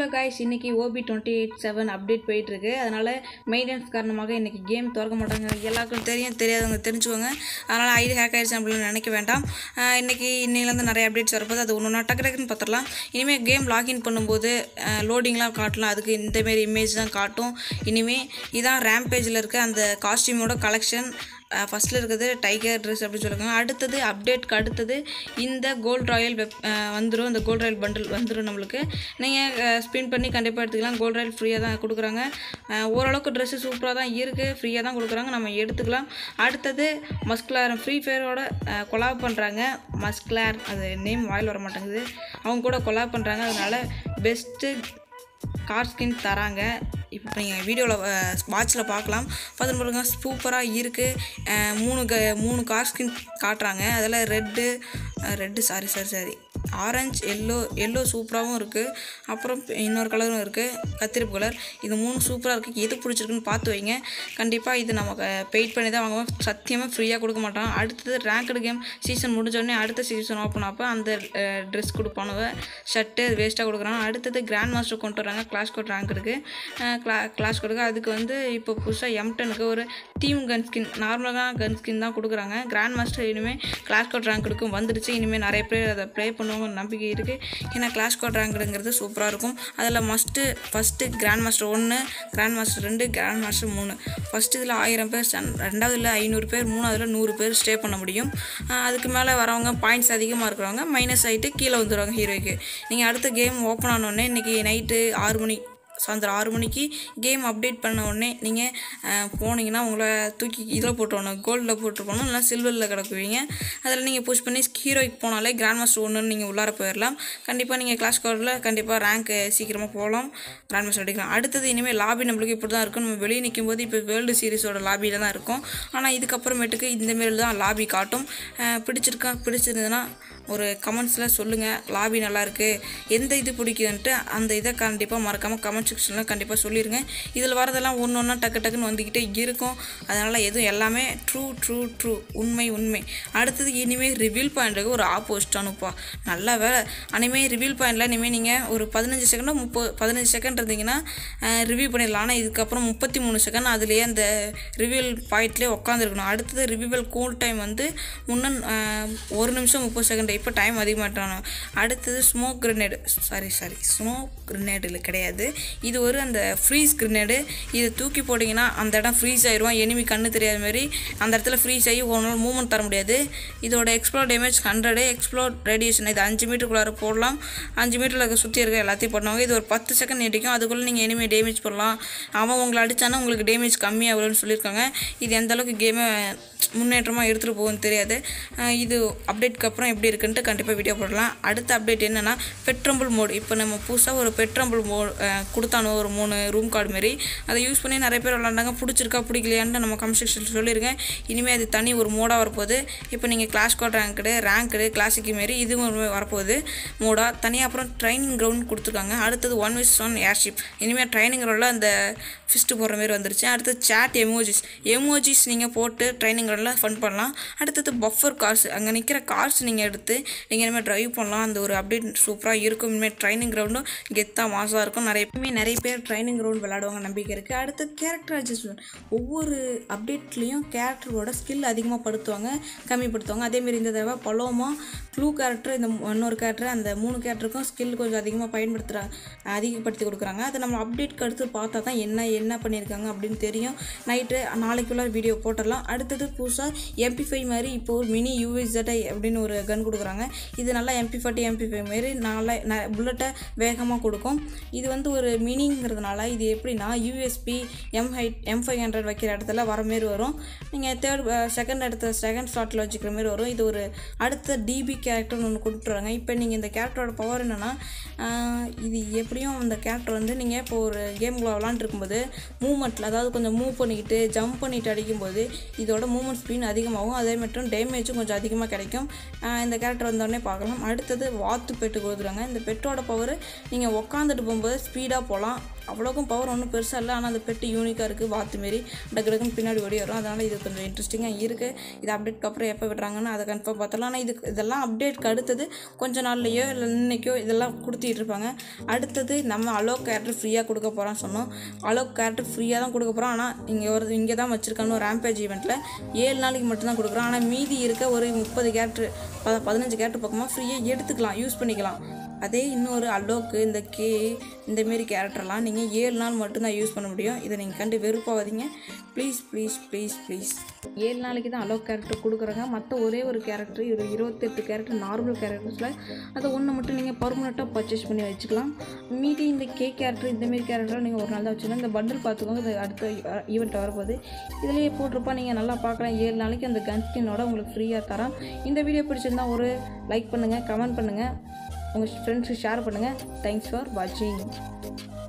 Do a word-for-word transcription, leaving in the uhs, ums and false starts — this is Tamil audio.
guys, இன்னைக்கு O B two eighty-seven update போயிட்டு இருக்கு. அதனால மெயின்டனன்ஸ் காரணமாக இன்னைக்கு கேம் திறக்க மாட்டாங்க. எல்லாருக்கும் தெரியும், தெரியாதவங்க தெரிஞ்சுக்கோங்க. அதனால ஐடி ஹேக் ஆயிடுச்சு அப்படின்னு நினைக்க வேண்டாம். இன்னைக்கு இன்னையில இருந்து நிறைய அப்டேட்ஸ் வரப்போது அது ஒன்று டக்கு டக்குன்னு பார்த்துடலாம். இனிமேல் கேம் லாகின் பண்ணும்போது லோடிங்லாம் காட்டலாம். அதுக்கு இந்த மாரி இமேஜ் தான் காட்டும். இனிமேல் இதான் ரேம்பேஜில் இருக்க அந்த காஸ்டியூமோட கலெக்ஷன். ஃபஸ்ட்டில் இருக்கிறது டைகர் ட்ரெஸ் அப்படின்னு சொல்லுவாங்க. அடுத்தது அப்டேட்க்கு அடுத்தது இந்த கோல்ட் ராயல் வெப் வந்துடும். இந்த கோல்ட் ராயல் பண்டில் வந்துடும். நம்மளுக்கு நீங்கள் ஸ்பின் பண்ணி கண்டிப்பாக எடுத்துக்கலாம். கோல்ட் ராயல் ஃப்ரீயாக தான் கொடுக்குறாங்க. ஓரளவுக்கு ட்ரெஸ்ஸு சூப்பராக தான் இருக்குது, ஃப்ரீயாக தான் கொடுக்குறாங்க, நம்ம எடுத்துக்கலாம். அடுத்தது மஸ்குலார் ஃப்ரீ ஃபயரோட கொலாப் பண்ணுறாங்க. மஸ்குலார் அது நேம் வாயில் வர மாட்டேங்குது. அவங்க கூட கொலாப் பண்ணுறாங்க. அதனால் பெஸ்ட்டு கார் ஸ்கின் தராங்க. இப்போ நீங்கள் வீடியோவில் வாட்சில் பார்க்கலாம். பார்த்துட்டு பாருங்க, சூப்பராக இருக்குது. மூணு க மூணு கார் ஸ்கின் காட்டுறாங்க. அதில் red red sorry sorry sorry orange yellow yellow சூப்பராகவும் இருக்குது. அப்புறம் இன்னொரு கலரும் இருக்குது, கத்திரிப்பு கலர். இது மூணு சூப்பராக இருக்குது. எது பிடிச்சிருக்குன்னு பார்த்து வைங்க. கண்டிப்பாக இது நமக்கு பெயிட் பண்ணி தான் வாங்குவோம். சத்தியமாக ஃப்ரீயாக கொடுக்க மாட்டான். அடுத்தது ரேங்க்டு கேம் சீசன் முடிஞ்சோடனே அடுத்த சீசன் ஓப்பன் அப்போ அந்த ட்ரெஸ் கொடுப்பானுவ, ஷர்ட்டு வேஸ்ட்டாக கொடுக்குறாங்க. அடுத்தது கிராண்ட் மாஸ்டர் கொண்டு வராங்க. கிளாஸ் கோட் ரேங்க் இருக்குது, கிளா கிளாஸ் கொடுக்க. அதுக்கு வந்து இப்போ புதுசாக எம் டெனுக்கு ஒரு தீம் கன் ஸ்கின், நார்மலாக கன் ஸ்கின் தான் கொடுக்குறாங்க. கிராண்ட் மாஸ்டர் இனிமேல் கிளாஸ் கோட் ரேங்க் கொடுக்கும் வந்துடுச்சு. இனிமேல் நிறைய பேர் அதை ப்ளே பண்ணுவாங்க நம்பிக்கை இருக்குது. ஏன்னா கிளாஸ் கோட் ரேங்க்டுங்கிறது சூப்பராக இருக்கும். அதில் மஸ்ட்டு ஃபஸ்ட்டு கிராண்ட் மாஸ்டர் ஒன்று, கிராண்ட் மாஸ்டர் ரெண்டு, கிராண்ட் மாஸ்டர் மூணு. ஃபஸ்ட்டு இதில் ஆயிரம் பேர், ரெண்டாவதுல ஐநூறு பேர், மூணாவதுல நூறு பேர் ஸ்டே பண்ண முடியும். அதுக்கு மேலே வரவங்க பாயிண்ட்ஸ் அதிகமாக இருக்கிறவங்க மைனஸ் ஆகிட்டு கீழே வந்துடுவாங்க ஹீரோய்க்கு. நீங்கள் அடுத்த கேம் ஓப்பன் ஆனோடனே இன்றைக்கி நைட்டு ஆறு மணி சாயந்தரம் ஆறு மணிக்கு கேம் அப்டேட் பண்ண உடனே நீங்கள் போனீங்கன்னா உங்களை தூக்கி இதில் போட்டுருவோம், கோல்டில் போட்டுருப்போம், இல்லைனா சில்வரில் கிடக்குவீங்க. அதில் நீங்கள் புஷ் பண்ணி ஹீரோய்க்கு போனாலே கிராண்ட் மாஸ்டர் ஒன்றுன்னு நீங்கள் உள்ளார போயிடலாம். கண்டிப்பாக நீங்கள் கிளாஸ் கோடில் கண்டிப்பாக ரேங்க் சீக்கிரமாக போகலாம், கிராண்ட் மாஸ்டர் அடிக்கலாம். அடுத்தது இனிமேல் லாபி நம்மளுக்கு இப்படி தான் இருக்கும். நம்ம வெளியே நிற்கும் போது இப்போ வேர்ல்டு சீரிஸோட லாபியில் தான் இருக்கும். ஆனால் இதுக்கப்புறமேட்டுக்கு இந்தமாரி தான் லாபி காட்டும். பிடிச்சிருக்கா பிடிச்சிருந்ததுன்னா ஒரு கமெண்ட்ஸில் சொல்லுங்கள். லாபி நல்லாயிருக்கு, எந்த இது பிடிக்குதுன்ட்டு அந்த இதை கண்டிப்பாக மறக்காமல் கமெண்ட் செக்ஷனில் கண்டிப்பாக சொல்லிடுங்க. இதில் வரதெல்லாம் ஒன்று ஒன்றா டக்கு டக்குன்னு வந்துக்கிட்டே இருக்கும். அதனால் எதுவும் எல்லாமே ட்ரூ ட்ரூ ட்ரூ உண்மை உண்மை. அடுத்தது இனிமேல் ரிவீல் பாயிண்ட்டுக்கு ஒரு ஆப்போசிட் அனுப்பா நல்லா வேலை. இனிமேல் ரிவீல் பாயிண்டில் இனிமேல் நீங்கள் ஒரு பதினஞ்சு செகண்டோ முப்பது பதினஞ்சு செகண்ட் இருந்தீங்கன்னா ரிவ்யூ பண்ணிடலாம். ஆனால் இதுக்கப்புறம் முப்பத்தி மூணு செகண்ட் அதுலேயே அந்த ரிவீல் பாயிண்ட்லேயே உட்காந்துருக்கணும். அடுத்தது ரிவீவல் கூல் டைம் வந்து முன்ன ஒரு நிமிஷம் முப்பது செகண்ட். இப்போ டைம் அதிகமாட்டானோ. அடுத்தது smoke grenade, sorry sorry smoke கிரனேடில் கிடையாது, இது ஒரு அந்த ஃப்ரீஸ் கிரனேடு. இதை தூக்கி போட்டிங்கன்னா அந்த இடம் ஃப்ரீஸ் ஆயிடுவான். எனிமி கண்ணு தெரியாத மாதிரி அந்த இடத்துல ஃப்ரீஸ் ஆகி ஒரு நாள் மூவ்மெண்ட் தர முடியாது. இதோட explore damage hundred, explore radiation இது அஞ்சு மீட்டருக்குள்ளார போடலாம். அஞ்சு மீட்டரில் சுற்றி இருக்க எல்லாத்தையும் பண்ணுவாங்க. இது ஒரு பத்து செகண்ட் நீடிக்கும். அதுக்குள்ளே நீங்கள் எனிமி டேமேஜ் பண்ணலாம். அவன் உங்களை அடித்தானா உங்களுக்கு டேமேஜ் கம்மியாகும்னு சொல்லியிருக்காங்க. இது எந்த அளவுக்கு கேமை முன்னேற்றமாக எடுத்துகிட்டு போகும்னு தெரியாது. இது அப்டேட்க்கு அப்புறம் எப்படி இருக்குன்ட்டு கண்டிப்பாக வீடியோ போடலாம். அடுத்த அப்டேட் என்னென்னா பெட்ரம்பிள் மோட். இப்போ நம்ம புதுசாக ஒரு பெட்ரம்பிள் மோட் கொடுத்தானோ ஒரு மூணு ரூம் கார்டு மாரி, அதை யூஸ் பண்ணி நிறைய பேர் விளாண்டாங்க. பிடிச்சிருக்கா பிடிக்கலையான்ட்டு நம்ம கமெண்ட் செக்ஷனில் சொல்லியிருக்கேன். இனிமேல் அது தனி ஒரு மோடாக வரப்போகுது. இப்போ நீங்கள் கிளாஸ் கோட் ரேங்க்டு ரேங்க்டு கிளாசிக்கு மாரி இதுவும் வரப்போகுது மோடாக தனியாக. அப்புறம் ட்ரைனிங் கிரவுண்ட் கொடுத்துருக்காங்க. அடுத்தது ஒன் விஸ் ஒன் ஏர்ஷிப். இனிமேல் ட்ரைனிங் கிரவுண்டில் அந்த ஃபிஸ்ட்டு போடுற மாரி வந்துருச்சு. அடுத்தது சேட் எமோஜிஸ் எமோஜிஸ் நீங்கள் போட்டு ட்ரைனிங் கிரவுண்டில் ஃபன் பண்ணலாம். அடுத்தது பஃபர் கார்ஸ், அங்கே நிற்கிற கார்ஸ் நீங்கள் எடுத்து நீங்கள் இனிமேல் ட்ரைவ் பண்ணலாம். அந்த ஒரு அப்டேட் சூப்பராக இருக்கும். இனிமேல் ட்ரைனிங் கிரவுண்டும் கெத்தாக மாசாக இருக்கும். நிறைய நிறைய பேர் ட்ரைனிங் கிரவுண்ட் விளையாடுவாங்க நம்பிக்கை இருக்குது. அடுத்து கேரக்டர் அட்ஜஸ்ட்மெண்ட். ஒவ்வொரு அப்டேட்லேயும் கேரக்டரோட ஸ்கில் அதிகமாக படுத்துவாங்க, கம்மிப்படுத்துவாங்க. அதேமாரி இந்த தடவை பலோமா ப்ளூ கேரக்டர், இந்த இன்னொரு கேரக்டர், அந்த மூணு கேரக்டருக்கும் ஸ்கில் கொஞ்சம் அதிகமாக பயன்படுத்துகிற அதிகப்படுத்தி கொடுக்குறாங்க. அதை நம்ம அப்டேட்க்கு அடுத்து பார்த்தா தான் என்ன என்ன பண்ணியிருக்காங்க அப்படின்னு தெரியும். நைட்டு நாளைக்குள்ள வீடியோ போட்டுடலாம். அடுத்தது புதுசாக எம்பி ஃபைவ் மாதிரி இப்போ ஒரு மினி யூஎஸ்ஜெட் அப்படின்னு ஒரு கன் கொடுக்குறாங்க. இது நல்லா எம்பி ஃபார்ட்டி எம்பி ஃபைவ் மாரி நாளை புல்லட்டை வேகமாக கொடுக்கும். இது வந்து ஒரு மினிங்கிறதுனால இது எப்படின்னா U S P M high M five hundred வைக்கிற இடத்துல வர மாரி வரும். நீங்கள் தேர்ட் செகண்ட் இடத்துல செகண்ட் ஸ்லாட்டில் வச்சுக்கிற மாரி வரும். இது ஒரு அடுத்த டிபி கேரக்டர்னு ஒன்று கொடுத்துருவாங்க. இப்போ நீங்கள் இந்த கேரக்டரோட பவர் என்னென்னா, இது எப்படியும் அந்த கேரக்டர் வந்து நீங்கள் இப்போ ஒரு கேம்குள்ளே விளாண்டுருக்கும்போது மூவ்மெண்ட்டில், அதாவது கொஞ்சம் மூவ் பண்ணிக்கிட்டு ஜம்ப் பண்ணிவிட்டு அடிக்கும்போது இதோட மூவ்மெண்ட் ஸ்பீட் அதிகமாகும். அதே மட்டும் டேமேஜும் கொஞ்சம் அதிகமாக கிடைக்கும். இந்த கேரக்டர் வந்தோடனே பார்க்கலாம். அடுத்தது வாத்து பெட்டு கொடுத்துருவாங்க. இந்த பெட்டோட பவர் நீங்கள் உக்காந்துட்டு போகும்போது ஸ்பீடாக போகலாம், அவ்வளோக்கும் பவர் ஒன்றும் பெருசாக இல்லை. ஆனால் அந்த பெட்டு யூனிக்காக இருக்குது. வாத்து மாரி டக்குன்னு பின்னாடி ஓடி வரும். அதனால் இது கொஞ்சம் இன்ட்ரெஸ்டிங்காக இருக்குது. இது அப்டேட்க்கு அப்புறம் எப்போ விடுறாங்கன்னு அதை கன்ஃபார்ம் பார்த்தலாம். ஆனால் இது இதெல்லாம் அப்டேட்க்கு அடுத்தது கொஞ்சம் நாள்லையோ இல்லை இன்னைக்கோ இதெல்லாம் கொடுத்துட்டு இருப்பாங்க. அடுத்தது நம்ம அலோக் கேரக்டர் ஃப்ரீயாக கொடுக்க போகிறோன்னு சொன்னோம். அலோக் கேரக்டர் ஃப்ரீயாக தான் கொடுக்க போகிறோம். ஆனால் இங்கே ஒரு இங்கே தான் வச்சுருக்காங்க ஒரு ரேம்பேஜ் ஈவெண்ட்டில் ஏழு நாளைக்கு மட்டும்தான் கொடுக்குறோம். ஆனால் மீதி இருக்க ஒரு முப்பது கேரக்டர் ப பதினஞ்சு கேரக்டர் பக்கமாக ஃப்ரீயாக எடுத்துக்கலாம், யூஸ் பண்ணிக்கலாம். அதே இன்னொரு அலோக்கு இந்த கே இந்தமாரி கேரக்டர்லாம் நீங்கள் ஏழு நாள் மட்டும்தான் யூஸ் பண்ண முடியும். இதை நீங்கள் கண்டு வெறுப்பாகாதீங்க ப்ளீஸ் ப்ளீஸ் ப்ளீஸ் ப்ளீஸ். ஏழு நாளைக்கு தான் அலோக் கேரக்டர் கொடுக்குறாங்க. மற்ற ஒரே ஒரு கேரக்டர் ஒரு இருபத்தெட்டு கேரக்டர் நார்மல் கேரக்டர்ஸில் அதை ஒன்று மட்டும் நீங்கள் பர்மனெண்ட்டாக பர்ச்சேஸ் பண்ணி வச்சுக்கலாம். மீதி இந்த கே கேரக்டர் இந்தமாரி கேரக்டர்லாம் நீங்கள் ஒரு நாள் தான் வச்சுக்கலாம். இந்த பண்டில் பார்த்துக்கோங்க, இது அடுத்த ஈவெண்ட் வரப்போகுது. இதிலேயே போட்டிருப்பா நீங்கள் நல்லா பார்க்கலாம். ஏழு நாளைக்கு அந்த கன் ஸ்கின்னோட உங்களுக்கு ஃப்ரீயாக தரோம். இந்த வீடியோ பிடிச்சிருந்தா ஒரு லைக் பண்ணுங்கள், கமெண்ட் பண்ணுங்கள், உங்கள் ஃப்ரெண்ட்ஸுக்கு ஷேர் பண்ணுங்கள். தேங்க்ஸ் ஃபார் வாட்சிங்.